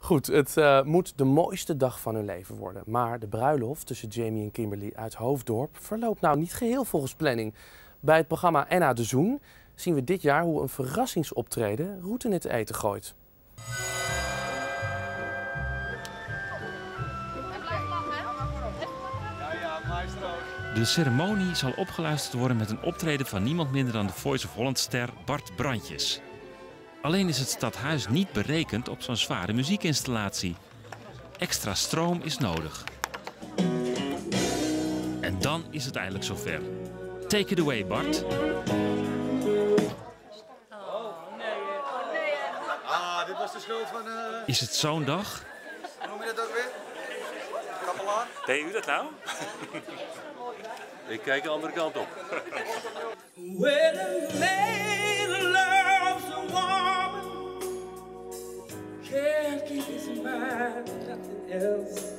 Goed, het moet de mooiste dag van hun leven worden. Maar de bruiloft tussen Jamie en Kimberly uit Hoofddorp verloopt nou niet geheel volgens planning. Bij het programma Enna de Zoen zien we dit jaar hoe een verrassingsoptreden route in het eten gooit. De ceremonie zal opgeluisterd worden met een optreden van niemand minder dan de Voice of Holland-ster Bart Brandjes. Alleen is het stadhuis niet berekend op zo'n zware muziekinstallatie. Extra stroom is nodig. En dan is het eindelijk zover. Take it away, Bart. Dit was de schuld van... Is het zo'n dag? Hoe noem je dat ook weer? Kapelaan? Deed u dat nou? Ik kijk de andere kant op. When a man loves a woman, can't keep his mind on nothing else.